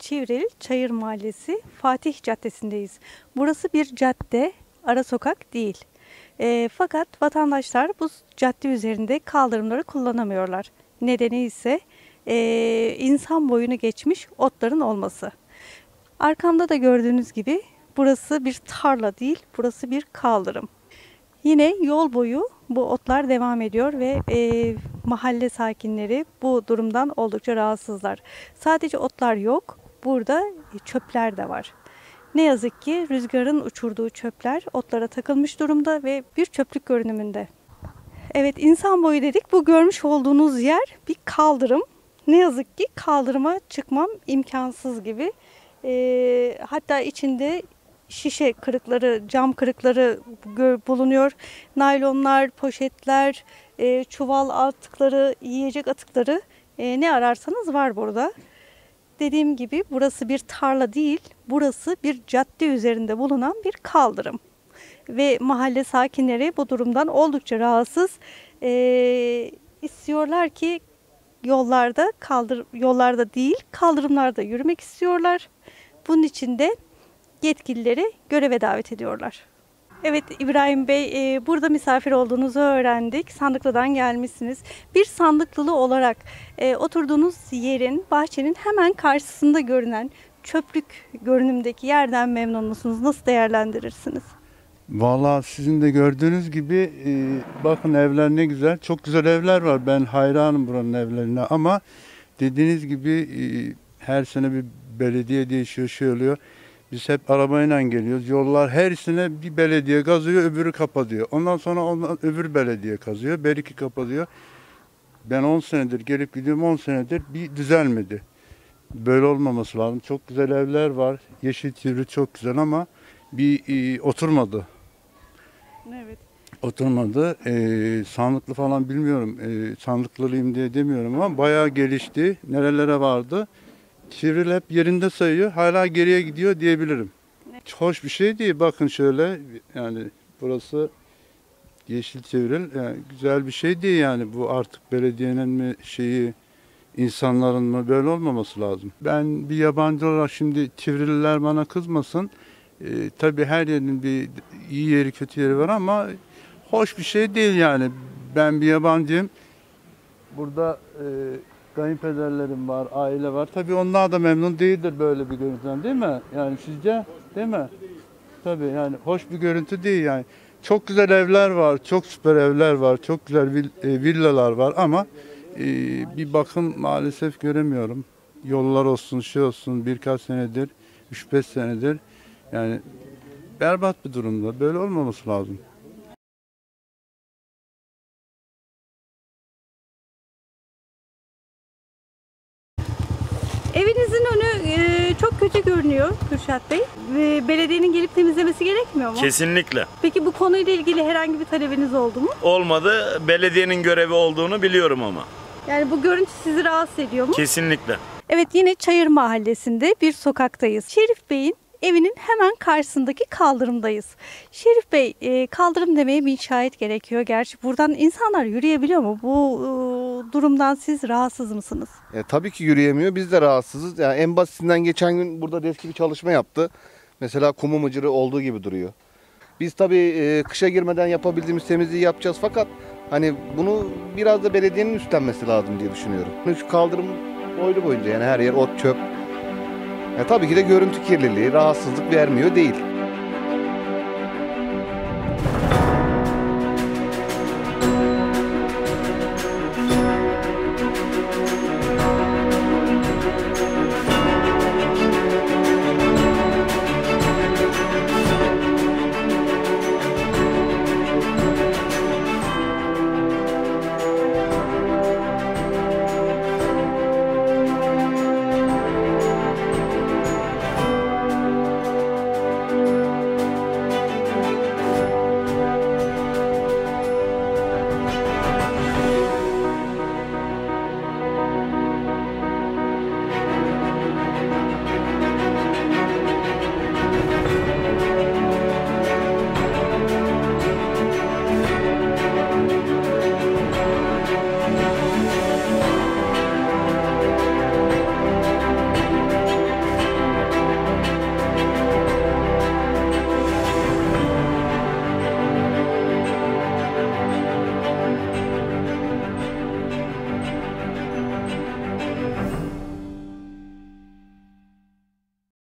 Çivril Çayır Mahallesi Fatih Caddesi'ndeyiz. Burası bir cadde, ara sokak değil. Fakat vatandaşlar bu cadde üzerinde kaldırımları kullanamıyorlar. Nedeni ise insan boyunu geçmiş otların olması. Arkamda da gördüğünüz gibi burası bir tarla değil, burası bir kaldırım. Yine yol boyu bu otlar devam ediyor ve mahalle sakinleri bu durumdan oldukça rahatsızlar. Sadece otlar yok, burada çöpler de var. Ne yazık ki rüzgarın uçurduğu çöpler otlara takılmış durumda ve bir çöplük görünümünde. Evet, insan boyu dedik. Bu görmüş olduğunuz yer bir kaldırım. Ne yazık ki kaldırıma çıkmam imkansız gibi. Hatta içinde şişe kırıkları, cam kırıkları bulunuyor. Naylonlar, poşetler, çuval atıkları, yiyecek atıkları ne ararsanız var burada. Dediğim gibi burası bir tarla değil, burası bir cadde üzerinde bulunan bir kaldırım. Ve mahalle sakinleri bu durumdan oldukça rahatsız. İstiyorlar ki yollarda değil, kaldırımlarda yürümek istiyorlar. Bunun için de yetkilileri göreve davet ediyorlar. Evet İbrahim Bey, burada misafir olduğunuzu öğrendik. Sandıklı'dan gelmişsiniz. Bir Sandıklılı olarak oturduğunuz yerin, bahçenin hemen karşısında görünen çöplük görünümdeki yerden memnun musunuz? Nasıl değerlendirirsiniz? Vallahi sizin de gördüğünüz gibi bakın evler ne güzel. Çok güzel evler var. Ben hayranım buranın evlerine ama dediğiniz gibi her sene bir belediye değişiyor, şey oluyor. Biz hep arabayla geliyoruz. Yollar her sene bir belediye kazıyor, öbürü kapatıyor. Ondan sonra öbür belediye kazıyor, belki kapatıyor. Ben 10 senedir gelip gidiyorum, 10 senedir bir düzelmedi. Böyle olmaması lazım. Çok güzel evler var. Yeşil çevre çok güzel ama bir oturmadı. Evet. Oturmadı. Sandıklı falan bilmiyorum. Sandıklılıyım diye demiyorum ama bayağı gelişti. Nerelere vardı. Çivril hep yerinde sayıyor. Hala geriye gidiyor diyebilirim. Hoş bir şey değil. Bakın şöyle yani burası yeşil çevril. Yani güzel bir şey değil yani. Bu artık belediyenin mi şeyi, insanların mı, böyle olmaması lazım. Ben bir yabancı olarak şimdi Çivrililer bana kızmasın. Tabii her yerin bir iyi yeri kötü yeri var ama hoş bir şey değil yani. Ben bir yabancıyım. Burada kayınpederlerim var, aile var. Tabii onlar da memnun değildir böyle bir görüntüden, değil mi? Yani sizce, değil mi? Tabii yani hoş bir görüntü değil yani. Çok güzel evler var, çok süper evler var, çok güzel villalar var ama bir bakım maalesef göremiyorum. Yollar olsun, şey olsun birkaç senedir, 3-5 senedir yani berbat bir durumda. Böyle olmaması lazım. Evinizin önü çok kötü görünüyor Kürşat Bey. Belediyenin gelip temizlemesi gerekmiyor mu? Kesinlikle. Peki bu konuyla ilgili herhangi bir talebiniz oldu mu? Olmadı. Belediyenin görevi olduğunu biliyorum ama. Yani bu görüntü sizi rahatsız ediyor mu? Kesinlikle. Evet, yine Çayır Mahallesi'nde bir sokaktayız. Şerif Bey'in evinin hemen karşısındaki kaldırımdayız. Şerif Bey, kaldırım demeye bir şahit gerekiyor. Gerçi buradan insanlar yürüyebiliyor mu? Bu durumdan siz rahatsız mısınız? Tabii ki yürüyemiyor. Biz de rahatsızız. Yani en basitinden geçen gün burada DESK bir çalışma yaptı. Mesela kumu mıcırı olduğu gibi duruyor. Biz tabii kışa girmeden yapabildiğimiz temizliği yapacağız fakat hani bunu biraz da belediyenin üstlenmesi lazım diye düşünüyorum. Şu kaldırım boylu boyunca yani her yer ot çöp. Tabii ki de görüntü kirliliği, rahatsızlık vermiyor değil.